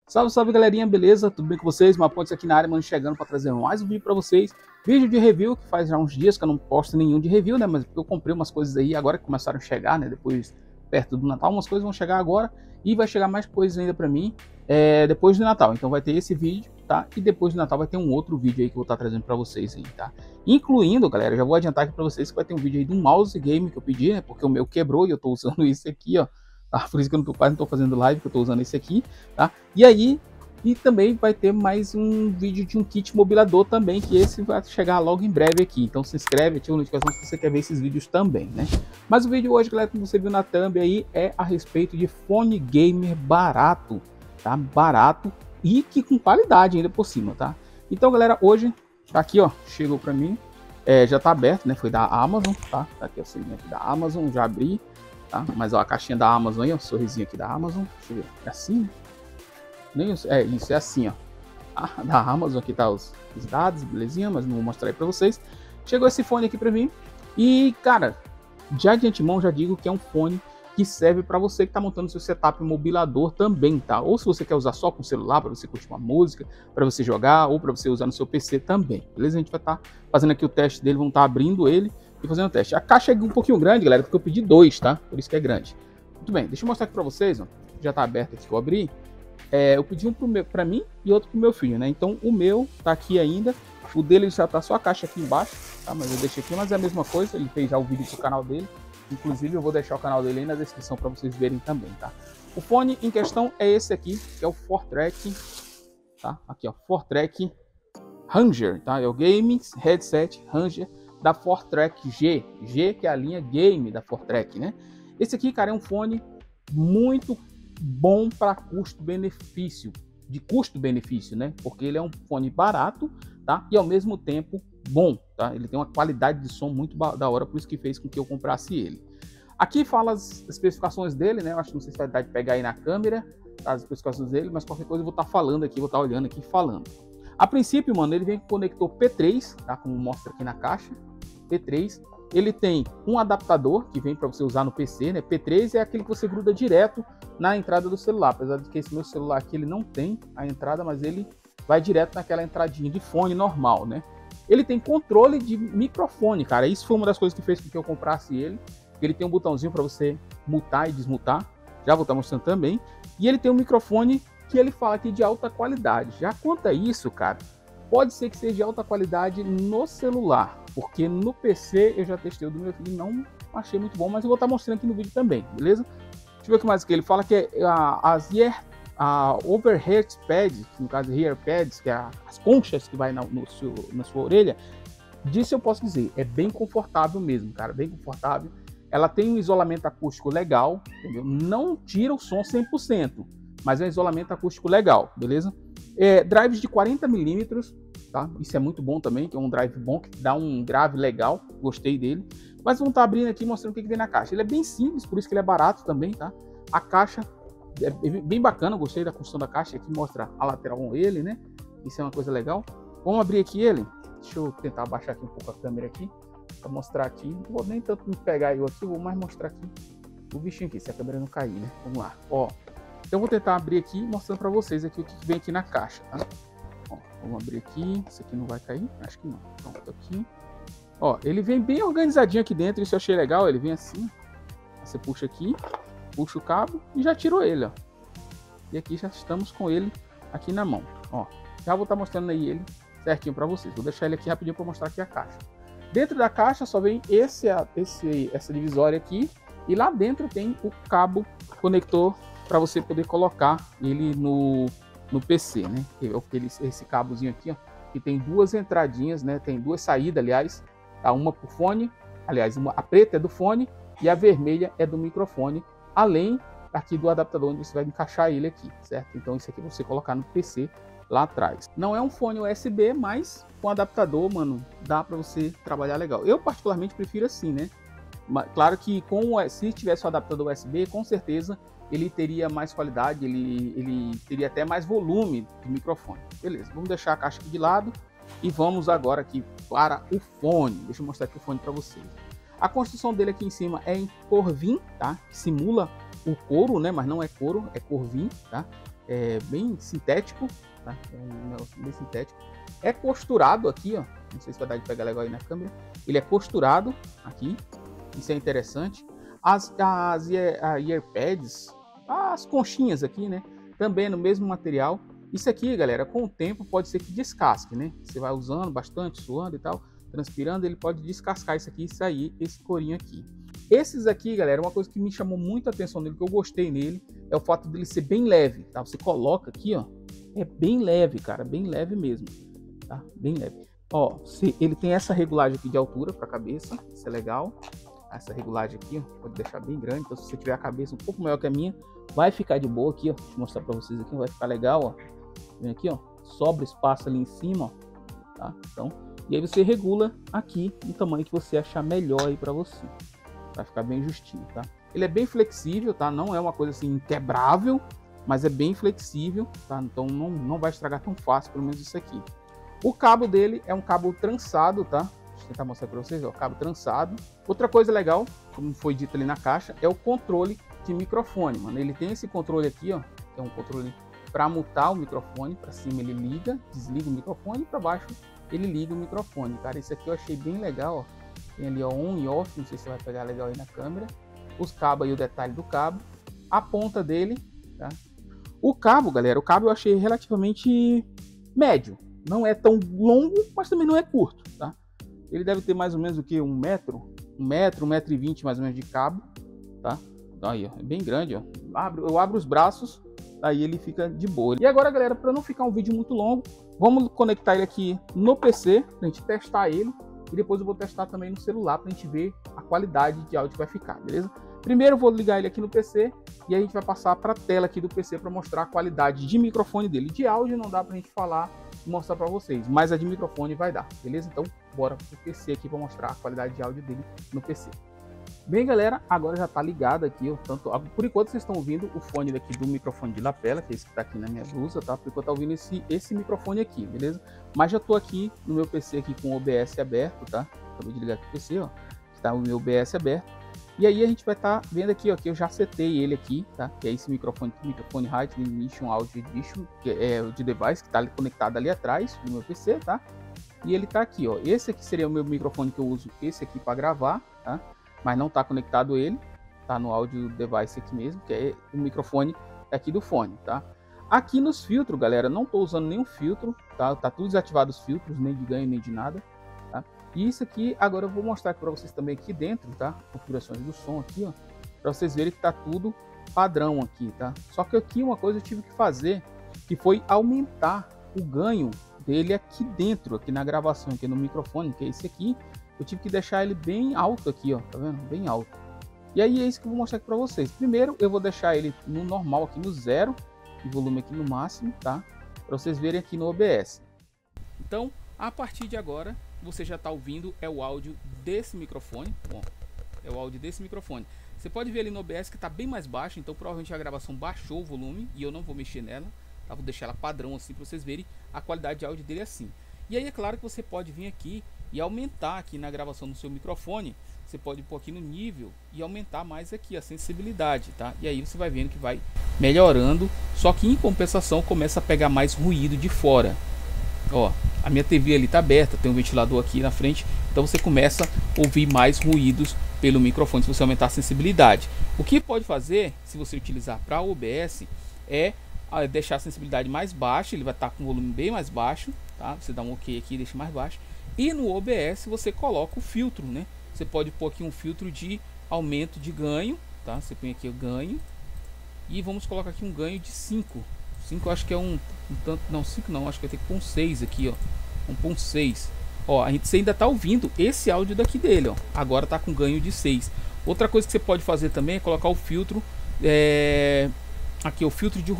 Salve, salve galerinha, beleza? Tudo bem com vocês? Mapontes aqui na área, mano, chegando para trazer mais um vídeo para vocês. Vídeo de review, que faz já uns dias que eu não posto nenhum de review, né? Mas porque eu comprei umas coisas aí agora que começaram a chegar, né? Depois, perto do Natal, umas coisas vão chegar agora. E vai chegar mais coisas ainda para mim depois do Natal. Então vai ter esse vídeo, tá? E depois do Natal vai ter um outro vídeo aí que eu vou estar trazendo para vocês aí, tá? Incluindo, galera, já vou adiantar aqui para vocês que vai ter um vídeo aí do mouse game que eu pedi, né? Porque o meu quebrou e eu tô usando esse aqui, ó. Tá? Por isso que eu quase não tô fazendo live, que eu tô usando esse aqui, tá? E aí... E também vai ter mais um vídeo de um kit mobilador também, que esse vai chegar logo em breve aqui. Então se inscreve, ativa a notificação se você quer ver esses vídeos também, né? Mas o vídeo hoje, galera, como você viu na thumb aí, é a respeito de fone gamer barato, tá? Barato e que com qualidade ainda por cima, tá? Então, galera, hoje tá aqui, ó, chegou pra mim, já tá aberto, né? Foi da Amazon, tá? Tá aqui o selinho aqui da Amazon, já abri, tá? Mas ó, a caixinha da Amazon aí, ó, o sorrisinho aqui da Amazon, deixa eu ver, é assim, né? Isso, é assim, ó. Da Amazon, aqui tá os dados, belezinha, mas não vou mostrar aí pra vocês. Chegou esse fone aqui pra mim. E, cara, já de antemão já digo que é um fone que serve para você que tá montando seu setup mobilador também, tá? Ou se você quer usar só com celular, para você curtir uma música, para você jogar, ou para você usar no seu PC também, beleza? A gente vai estar fazendo aqui o teste dele, vamos estar abrindo ele e fazendo o teste. A caixa é um pouquinho grande, galera, porque eu pedi 2, tá? Por isso que é grande. Muito bem, deixa eu mostrar aqui para vocês, ó. Já tá aberto aqui que eu abri. Eu pedi um para mim e outro pro meu filho, né? Então o meu tá aqui ainda, o dele já tá só a caixa aqui embaixo, tá? Mas eu deixei aqui, mas é a mesma coisa, ele fez já o vídeo pro canal dele, inclusive eu vou deixar o canal dele aí na descrição para vocês verem também, tá? O fone em questão é esse aqui, que é o Fortrek, tá? Aqui ó, Fortrek Ranger, tá? É o Gaming Headset Ranger da Fortrek G, que é a linha game da Fortrek, né? Esse aqui, cara, é um fone muito bom para custo-benefício, de custo-benefício, né? Porque ele é um fone barato, tá? E ao mesmo tempo bom, tá? Ele tem uma qualidade de som muito da hora, por isso que fez com que eu comprasse ele. Aqui fala as especificações dele, né? Eu acho que não sei se vai dar de pegar aí na câmera, tá? As especificações dele, mas qualquer coisa eu vou estar falando aqui, vou estar olhando aqui e falando. A princípio, mano, ele vem com conector P3, tá? Como mostra aqui na caixa, P3. Ele tem um adaptador que vem para você usar no PC, né? P3 é aquele que você gruda direto na entrada do celular, apesar de que esse meu celular aqui ele não tem a entrada, mas ele vai direto naquela entradinha de fone normal, né? Ele tem controle de microfone, cara. Isso foi uma das coisas que fez com que eu comprasse ele. Ele tem um botãozinho para você mutar e desmutar. Já vou estar mostrando também. E ele tem um microfone que ele fala aqui de alta qualidade. Já quanto a isso, cara, pode ser que seja de alta qualidade no celular, porque no PC eu já testei o do meu filho e não achei muito bom, mas eu vou estar mostrando aqui no vídeo também, beleza? Deixa eu ver o que mais que ele fala, que é a overhead pad, no caso ear pads, que é as conchas que vai na sua orelha, disso eu posso dizer, é bem confortável mesmo, cara, bem confortável. Ela tem um isolamento acústico legal, entendeu? Não tira o som 100%, mas é um isolamento acústico legal, beleza? Drives de 40mm, tá? Isso é muito bom também, que é um drive bom, que dá um grave legal, gostei dele. Mas vamos estar abrindo aqui e mostrando o que vem na caixa. Ele é bem simples, por isso que ele é barato também, tá? A caixa é bem bacana, gostei da construção da caixa. Aqui mostra a lateral com ele, né? Isso é uma coisa legal. Vamos abrir aqui ele. Deixa eu tentar abaixar aqui um pouco a câmera aqui, para mostrar aqui. Não vou nem tanto pegar eu aqui, vou mais mostrar aqui o bichinho aqui, se a câmera não cair, né? Vamos lá, ó. Então eu vou tentar abrir aqui mostrando para vocês aqui o que vem aqui na caixa, tá? Ó, vamos abrir aqui, isso aqui não vai cair? Acho que não. Pronto, aqui. Ó, ele vem bem organizadinho aqui dentro, isso eu achei legal, ele vem assim. Você puxa aqui, puxa o cabo e já tirou ele, ó. E aqui já estamos com ele aqui na mão, ó. Já vou estar mostrando aí ele certinho para vocês. Vou deixar ele aqui rapidinho para mostrar aqui a caixa. Dentro da caixa só vem essa divisória aqui e lá dentro tem o cabo conector para você poder colocar ele no PC, né? Esse cabozinho aqui, ó, que tem duas entradinhas, né? Tem duas saídas, aliás, tá? Uma pro fone, aliás, a preta é do fone e a vermelha é do microfone, além aqui do adaptador onde você vai encaixar ele aqui, certo? Então isso aqui você colocar no PC lá atrás. Não é um fone USB, mas com adaptador, mano, dá para você trabalhar legal. Eu particularmente prefiro assim, né? Claro que se tivesse o adaptador USB, com certeza ele teria mais qualidade, ele teria até mais volume de microfone. Beleza, vamos deixar a caixa aqui de lado e vamos agora aqui para o fone. Deixa eu mostrar aqui o fone para vocês. A construção dele aqui em cima é em corvim, tá? Simula o couro, né? Mas não é couro, é corvim, tá? bem sintético, tá? É um negócio bem sintético. É costurado aqui, ó. Não sei se vai dar de pegar legal aí na câmera. Ele é costurado aqui. Isso é interessante. As earpads, as conchinhas aqui, né? Também no mesmo material. Isso aqui, galera, com o tempo pode ser que descasque, né? Você vai usando bastante, suando e tal, transpirando, ele pode descascar isso aqui e sair esse corinho aqui. Esses aqui, galera, uma coisa que me chamou muita atenção nele, que eu gostei nele, é o fato dele ser bem leve, tá? Você coloca aqui, ó, é bem leve, cara, bem leve mesmo, tá? Bem leve. Ó, ele tem essa regulagem aqui de altura para a cabeça, isso é legal. Essa regulagem aqui, ó, pode deixar bem grande, então se você tiver a cabeça um pouco maior que a minha, vai ficar de boa aqui, ó. Deixa eu mostrar para vocês aqui, vai ficar legal, ó. Vem aqui, ó, sobra espaço ali em cima, ó, tá? Então, e aí você regula aqui o tamanho que você achar melhor aí para você. Vai ficar bem justinho, tá? Ele é bem flexível, tá? Não é uma coisa assim inquebrável, mas é bem flexível, tá? Então não vai estragar tão fácil, pelo menos isso aqui. O cabo dele é um cabo trançado, tá? Deixa eu tentar mostrar para vocês, ó, cabo trançado. Outra coisa legal, como foi dito ali na caixa, é o controle de microfone, mano. Ele tem esse controle aqui, ó, que é um controle para mutar o microfone. Para cima ele liga, desliga o microfone, e para baixo ele liga o microfone. Cara, isso aqui eu achei bem legal, ó. Tem ali, ó, on e off, não sei se você vai pegar legal aí na câmera. Os cabos aí, o detalhe do cabo. A ponta dele, tá? O cabo, galera, o cabo eu achei relativamente médio. Não é tão longo, mas também não é curto, tá? Ele deve ter mais ou menos o que? 1 metro? 1,20 m mais ou menos de cabo, tá? Então aí, ó, é bem grande, ó. Eu abro os braços, aí ele fica de boa. E agora, galera, para não ficar um vídeo muito longo, vamos conectar ele aqui no PC, pra gente testar ele. E depois eu vou testar também no celular pra gente ver a qualidade de áudio que vai ficar, beleza? Primeiro eu vou ligar ele aqui no PC e aí a gente vai passar para a tela aqui do PC para mostrar a qualidade de microfone dele. De áudio não dá pra gente falar e mostrar para vocês, mas a de microfone vai dar, beleza? Então bora pro PC aqui para mostrar a qualidade de áudio dele no PC. Bem, galera, agora já tá ligado aqui, ó, tanto, por enquanto vocês estão ouvindo o fone daqui do microfone de lapela, que é esse que tá aqui na minha blusa, tá? Por enquanto tá ouvindo esse microfone aqui, beleza? Mas já tô aqui no meu PC aqui com o OBS aberto, tá? Acabei de ligar aqui o PC, ó, está o meu OBS aberto. E aí a gente vai estar vendo aqui, ó, que eu já setei ele aqui, tá? Que é esse microfone Height Ignition Audio Edition, que é o de device que tá conectado ali atrás do meu PC, tá? E ele tá aqui, ó. Esse aqui seria o meu microfone que eu uso, esse aqui para gravar, tá? Mas não está conectado ele, tá no áudio device aqui mesmo, que é o microfone aqui do fone, tá? Aqui nos filtros, galera, não estou usando nenhum filtro, tá? Tá tudo desativado os filtros, nem de ganho, nem de nada, tá? E isso aqui, agora eu vou mostrar para vocês também aqui dentro, tá? Configurações do som aqui, ó, para vocês verem que tá tudo padrão aqui, tá? Só que aqui uma coisa eu tive que fazer, que foi aumentar o ganho dele aqui dentro, aqui na gravação, aqui no microfone, que é esse aqui. Eu tive que deixar ele bem alto aqui, ó, tá vendo? Bem alto. E aí é isso que eu vou mostrar aqui pra vocês. Primeiro eu vou deixar ele no normal aqui no 0, e volume aqui no máximo, tá? Pra vocês verem aqui no OBS. Então, a partir de agora, você já tá ouvindo o áudio desse microfone. Bom, é o áudio desse microfone. Você pode ver ali no OBS que tá bem mais baixo, então provavelmente a gravação baixou o volume e eu não vou mexer nela, tá? Vou deixar ela padrão assim pra vocês verem a qualidade de áudio dele assim. E aí é claro que você pode vir aqui e aumentar aqui na gravação do seu microfone. Você pode pôr aqui no nível e aumentar mais aqui a sensibilidade, tá? E aí você vai vendo que vai melhorando, só que em compensação começa a pegar mais ruído de fora. Ó, a minha TV ali tá aberta, tem um ventilador aqui na frente, então você começa a ouvir mais ruídos pelo microfone se você aumentar a sensibilidade. O que pode fazer, se você utilizar para OBS, é deixar a sensibilidade mais baixa, ele vai estar com o volume bem mais baixo, tá? Você dá um OK aqui e deixa mais baixo. E no OBS você coloca o filtro, né? Você pode pôr aqui um filtro de aumento de ganho, tá? Você põe aqui o ganho e vamos colocar aqui um ganho de 5. 5 acho que é um tanto, não, 5 não, acho que vai ter que pôr um 6 aqui, ó. 1.6. Ó, você ainda tá ouvindo esse áudio daqui dele, ó. Agora tá com ganho de 6. Outra coisa que você pode fazer também é colocar o filtro, aqui o filtro de ruído.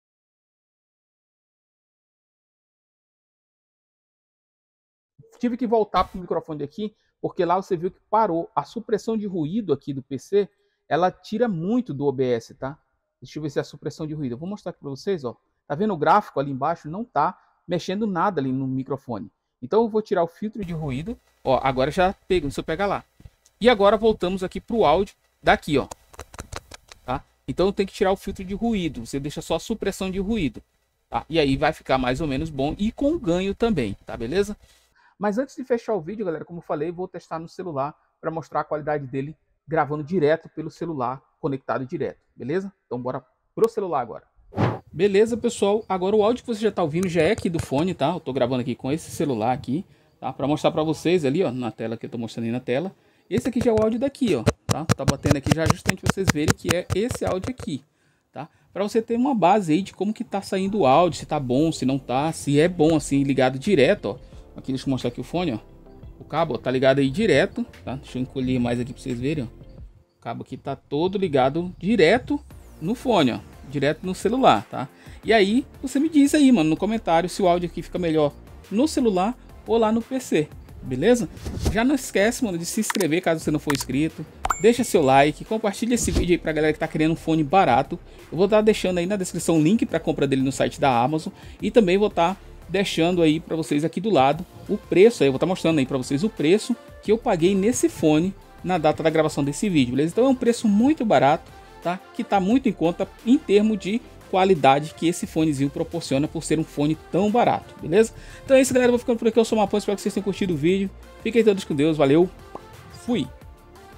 Tive que voltar para o microfone aqui, porque lá você viu que parou. A supressão de ruído aqui do PC, ela tira muito do OBS, tá? Deixa eu ver se é a supressão de ruído. Eu vou mostrar aqui para vocês, ó. Tá vendo o gráfico ali embaixo? Não tá mexendo nada ali no microfone. Então eu vou tirar o filtro de ruído. Ó, agora já pega, deixa eu pegar lá. E agora voltamos aqui para o áudio daqui, ó. Tá? Então tem que tirar o filtro de ruído, você deixa só a supressão de ruído, tá? E aí vai ficar mais ou menos bom e com ganho também, tá beleza? Mas antes de fechar o vídeo, galera, como eu falei, vou testar no celular para mostrar a qualidade dele gravando direto pelo celular, conectado direto, beleza? Então bora pro celular agora. Beleza, pessoal, agora o áudio que você já está ouvindo já é aqui do fone, tá? Eu tô gravando aqui com esse celular aqui, tá? Para mostrar para vocês ali, ó, na tela que eu tô mostrando aí na tela. Esse aqui já é o áudio daqui, ó, tá? Tá batendo aqui já justamente pra vocês verem que é esse áudio aqui, tá? Para você ter uma base aí de como que tá saindo o áudio, se tá bom, se não tá, se é bom assim ligado direto, ó. Aqui deixa eu mostrar aqui o fone, ó. O cabo, ó, tá ligado aí direto, tá? Deixa eu encolher mais aqui para vocês verem, ó. O cabo aqui tá todo ligado direto no fone, ó, direto no celular, tá? E aí você me diz aí, mano, no comentário se o áudio aqui fica melhor no celular ou lá no PC, beleza? Já não esquece, mano, de se inscrever caso você não for inscrito. Deixa seu like, compartilha esse vídeo aí pra galera que tá querendo um fone barato. Eu vou estar deixando aí na descrição o link pra compra dele no site da Amazon. E também vou estar deixando aí pra vocês aqui do lado o preço. Aí eu vou estar mostrando aí pra vocês o preço que eu paguei nesse fone na data da gravação desse vídeo, beleza? Então é um preço muito barato, tá? Que tá muito em conta em termos de qualidade que esse fonezinho proporciona por ser um fone tão barato, beleza? Então é isso, galera, eu vou ficando por aqui, eu sou o Mapão, espero que vocês tenham curtido o vídeo. Fiquem todos com Deus, valeu, fui!